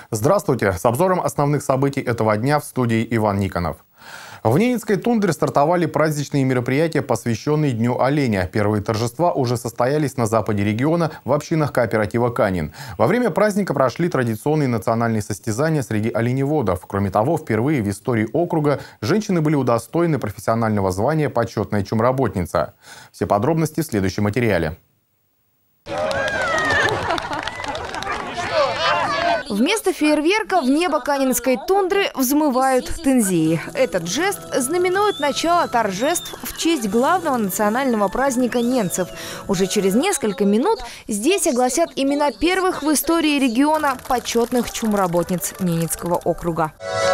Здравствуйте! С обзором основных событий этого дня в студии Иван Никонов. В Ненецкой тундре стартовали праздничные мероприятия, посвященные Дню оленя. Первые торжества уже состоялись на западе региона в общинах кооператива «Канин». Во время праздника прошли традиционные национальные состязания среди оленеводов. Кроме того, впервые в истории округа женщины были удостоены профессионального звания «Почетная чумработница». Все подробности в следующем материале. Вместо фейерверка в небо Канинской тундры взмывают тензии. Этот жест знаменует начало торжеств в честь главного национального праздника ненцев. Уже через несколько минут здесь огласят имена первых в истории региона почетных чумработниц Ненецкого округа.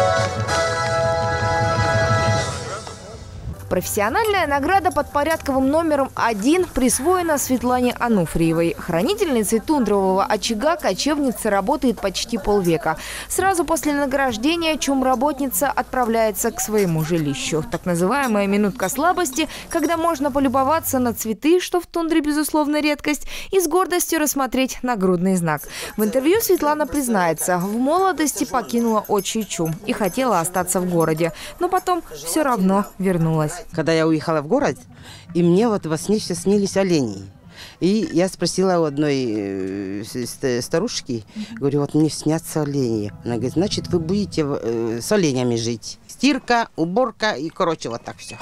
Профессиональная награда под порядковым номером 1 присвоена Светлане Ануфриевой. Хранительницей тундрового очага кочевница работает почти полвека. Сразу после награждения чумработница отправляется к своему жилищу. Так называемая минутка слабости, когда можно полюбоваться на цветы, что в тундре безусловно редкость, и с гордостью рассмотреть нагрудный знак. В интервью Светлана признается, в молодости покинула отчий чум и хотела остаться в городе, но потом все равно вернулась. Когда я уехала в город, и мне вот во сне все снились олени. И я спросила у одной старушки, говорю, вот мне снятся олени. Она говорит, значит, вы будете с оленями жить. Стирка, уборка и, короче, вот так все.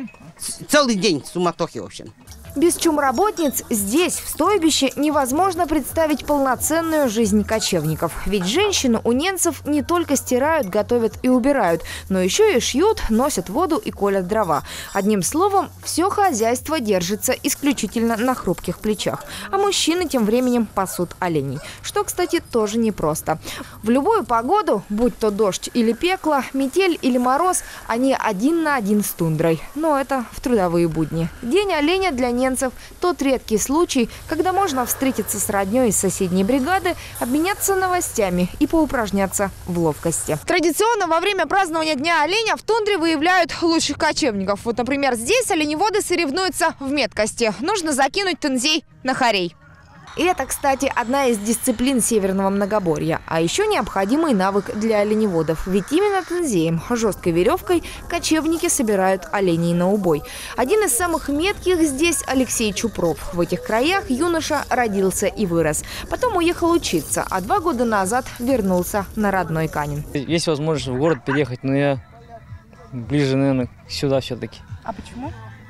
Целый день суматохи, в общем. Без чумработниц здесь, в стойбище, невозможно представить полноценную жизнь кочевников. Ведь женщины у ненцев не только стирают, готовят и убирают, но еще и шьют, носят воду и колят дрова. Одним словом, все хозяйство держится исключительно на хрупких плечах. А мужчины тем временем пасут оленей. Что, кстати, тоже непросто. В любую погоду, будь то дождь или пекло, метель или мороз, они один на один с тундрой. Но это в трудовые будни. День оленя для ненцев – тот редкий случай, когда можно встретиться с роднёй из соседней бригады, обменяться новостями и поупражняться в ловкости. Традиционно во время празднования Дня оленя в тундре выявляют лучших кочевников. Вот, например, здесь оленеводы соревнуются в меткости. Нужно закинуть тензей на хорей. И это, кстати, одна из дисциплин северного многоборья. А еще необходимый навык для оленеводов. Ведь именно тензеем, жесткой веревкой, кочевники собирают оленей на убой. Один из самых метких здесь Алексей Чупров. В этих краях юноша родился и вырос. Потом уехал учиться, а 2 года назад вернулся на родной Канин. Есть возможность в город переехать, но я ближе, наверное, сюда все-таки. А почему?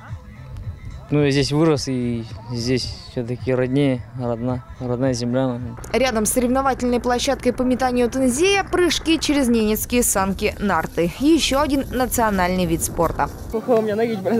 Ну, я здесь вырос, и здесь все-таки роднее, родная земля. Рядом с соревновательной площадкой по метанию тензея прыжки через ненецкие санки нарты. Еще один национальный вид спорта. Плохо у меня ноги, брат.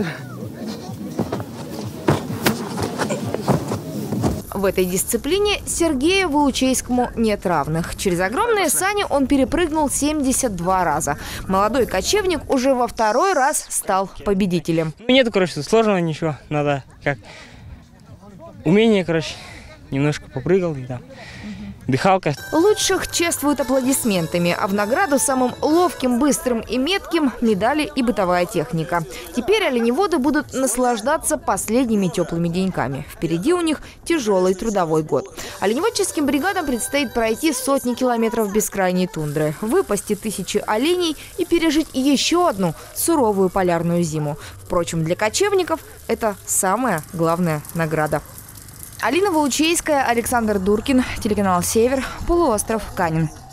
В этой дисциплине Сергею Волучейскому нет равных. Через огромные сани он перепрыгнул 72 раза. Молодой кочевник уже во 2-й раз стал победителем. Нету, короче, сложного ничего. Надо как умение, короче, немножко попрыгал, и да. Дыхалка. Лучших чествуют аплодисментами, а в награду самым ловким, быстрым и метким медали и бытовая техника. Теперь оленеводы будут наслаждаться последними теплыми деньками. Впереди у них тяжелый трудовой год. Оленеводческим бригадам предстоит пройти сотни километров бескрайней тундры, выпасти 1000 оленей и пережить еще одну суровую полярную зиму. Впрочем, для кочевников это самая главная награда. Алина Волучейская, Александр Дуркин, телеканал «Север», полуостров Канин.